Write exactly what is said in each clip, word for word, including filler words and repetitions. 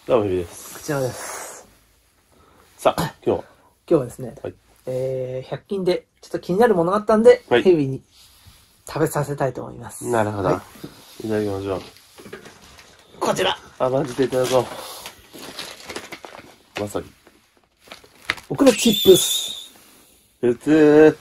どうも、ひびです。 口山です。 さあ、今日は。 今日はですね、 はい、 えー、ひゃく均でちょっと気になるものがあったんで、 はい、 ヘビに食べさせたいと思います。 なるほど。 はい、 いただきましょう。 こちら。 あ、マジでいただこう。わさび。 オクラチップス。 普通。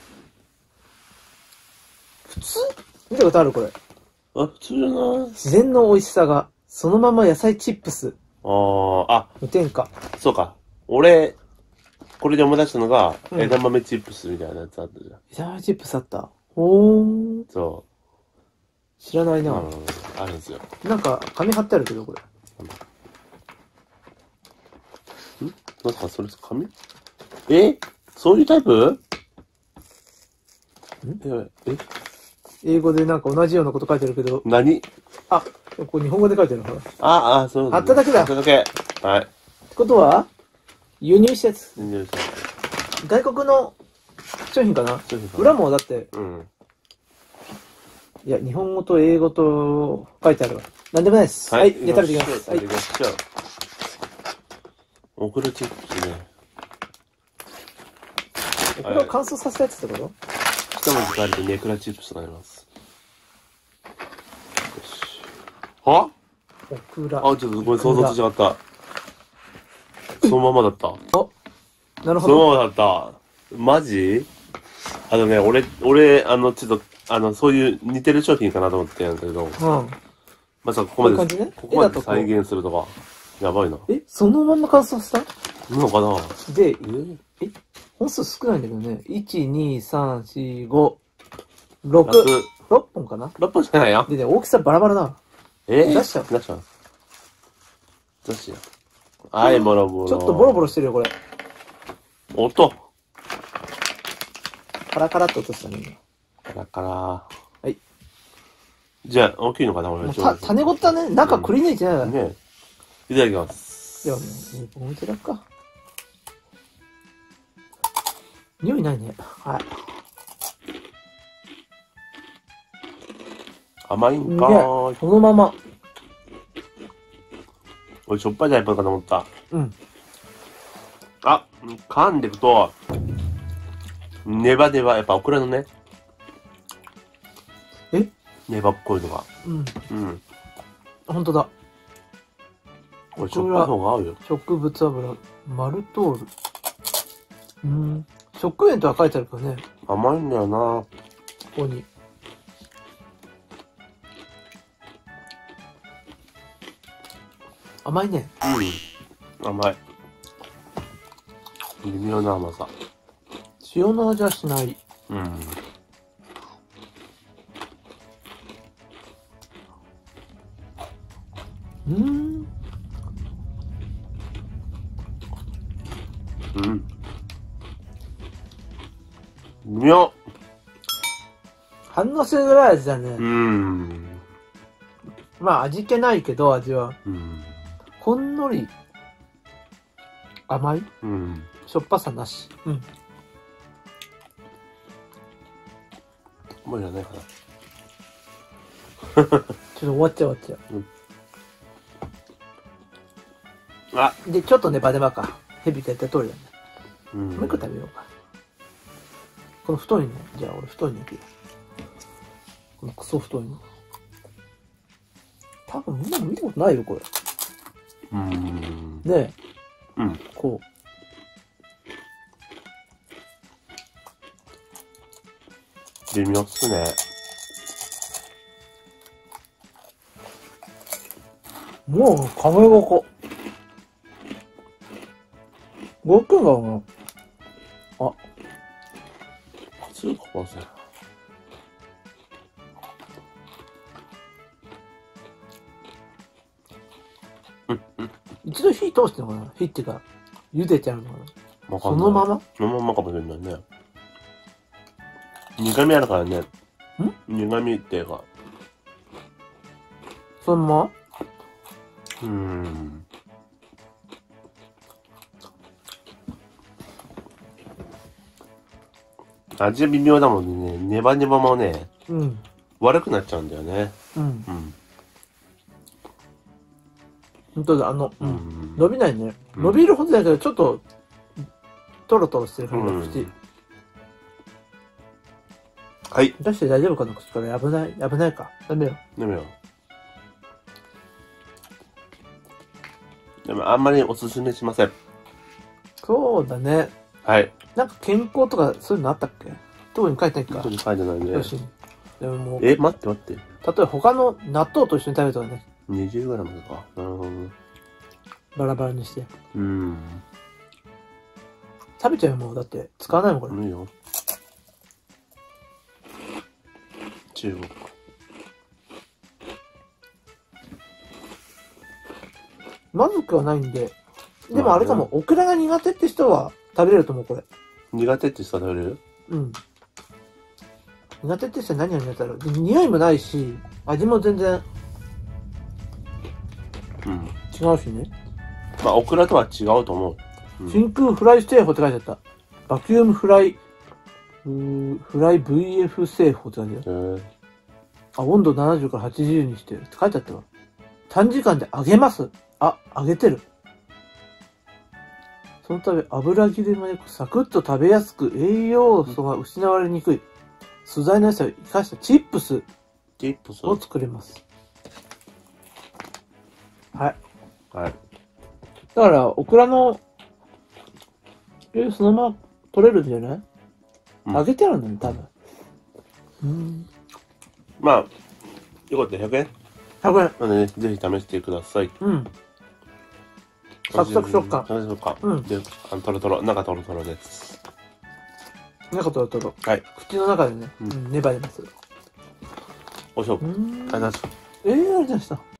普通見たことあるこれ。 あ、普通じゃない。 自然の美味しさが、そのまま野菜チップス。 あー、あ、 無添加。 そうか。俺、これで思い出したのが、 うん枝豆チップスみたいなやつあったじゃん。 枝豆チップスあった。ほーん。 そ。 知らないうな。 うん、あるんですよ。 なんか、紙貼ってあるけど、これ。 んなんかそれ、紙えそういうタイプえ、え英語でなんか同じようなこと書いてるけど、 何あ、ここ日本語で書いてるのかな。っあ、あ、そういうことね。 貼っただけだ貼っただけ。はい。 てことは、輸入したやつ。 全然外国の商品かな。 商品かな裏もだって、 うん。 いや、日本語と英語と書いてあるわ。なんでもないです。はい。じゃあ食べていきます。はい。 食べていきましょう。オクラチップスね。 これを乾燥させたやつってこと？ 一文字変えるとネクラチップスになります。よし。はオクラ。 あ、ちょっとごめん、想像と違った。そのままだった。 お、なるほそのど。 ままだった。マジあのね、俺、俺、あの、ちょっと、あの、そういう似てる商品かなと思ってやんだけど、 うん。 まさかここまで、 こういう感じねここまで絵だとこう再現するとか、やばいな。 え、そのまま乾燥したいいのかなで、 ええ、本数少ないんだけどね。いち、に、さん、よん、ご、ろく、ろっぽんかな。 ろっぽんじゃないよ。 でね、大きさバラバラだ。 えー、 出しちゃう出しちゃう。出しちゃう。はい、ボロボロ。 ちょっとボロボロしてるよ、これ。 音。 カラカラって落としたね。 カラカラ。ははい。 じゃあ、大きいのかな、俺。 もうた、種ごったね、中くり抜いてないだ。 ねいただきます。 ではね、にほんいただくか。匂いないね。はい。 甘いんかいやーい。 そのまま。 俺、しょっぱいタイプかと思った。 うん。 あ、噛んでいくと、ネバネバ、やっぱオクラのね。 えネバっぽいのが。 うん。 うん。 ほんとだ。 これしょっぱい方が合うよ。 植物油、マルトール。うん。食塩とは書いてあるけどね。 甘いんだよな。 ここに。甘いね。 うん。甘い。微妙な甘さ。 塩の味はしない。 うん。 うーん。 うん。微妙。 反応するぐらい味だね。 うん。 まあ味気ないけど、味は。 うん。 ほんのり甘い。 うん。 しょっぱさなし。うん。 もういらないかちょっと終わっちゃう終わっちゃう。 な。あ、 で、ちょっとネバネバか。ヘビが言った通りだね。 うん。 もう一個食べようか。この太いの。じゃあ俺太いのいくよ。このクソ太いの。多分みんなも見たことないよ、これ。 うん。 ねえ。 うん。 こ微妙っすね。 う。もう、かめごこ。ごくんがな。あ。 普通かもしれない。 一度火通してんのかな。火っていうか、茹でてあるのかな。 わかんないそのままそのままかもしれないね。苦味あるからね。 ん苦味っていうか。 そのままうーん。味は微妙だもんね。ネバネバもね、 うん。 悪くなっちゃうんだよね。 うん。 うん。 ほんとだ、あの、う。 うんん。 伸びないね。 うん伸びるほどだけど、ちょっと、トロトロしてる感じが口。 はい。 出して大丈夫かな口から危ない、危ないか。ダメよ。 でもよ。でもあんまりおすすめしません。 そうだね。 はい。 なんか健康とかそういうのあったっけ特に書いてないか本当。に書いてないねよ。し。でももう、例ええ、待って待って。 ば他の納豆と一緒に食べたらね、 にじゅうグラムとか。なるほどね。 バラバラにして。 うん。 食べちゃうよ、もう。だって、使わないもん、これ。 いいよ。中国。 まずくはないんで。でもあれかも、オクラが苦手って人は食べれると思う、これ。 苦手って人は食べれる？ うん。苦手って人は何が苦手だろう。で匂いもないし、味も全然うん。 違うしね。 まあ、オクラとは違うと思う。うん、 真空フライ製法って書いてあった。バキュームフライ、うーフライ ブイエフ 製法って書いてある。 えー、 あ、温度ななじゅうからはちじゅうにしてって書いてあったわ。短時間で揚げます。あ、揚げてる。そのため油切れもよくサクッと食べやすく栄養素が失われにくい。素材の良さを生かしたチップスチップス。 を作れます。はい。 はい。 だから、オクラの、え、そのまま取れるんじゃない、 うん揚げてあるんだね、多分。うん。 まあ、よかったらひゃくえんひゃくえん。 なので、ね、ぜひ試してください。 うん。サクサク食感サクサク食感。 うんで、あの、トロトロ、中トロトロです。 中とろとろ。 はい。 口の中でね、 うんうん、ネバネバする。 おしょう。 うん。 ありがとうございます。 えー、ありがとうございました。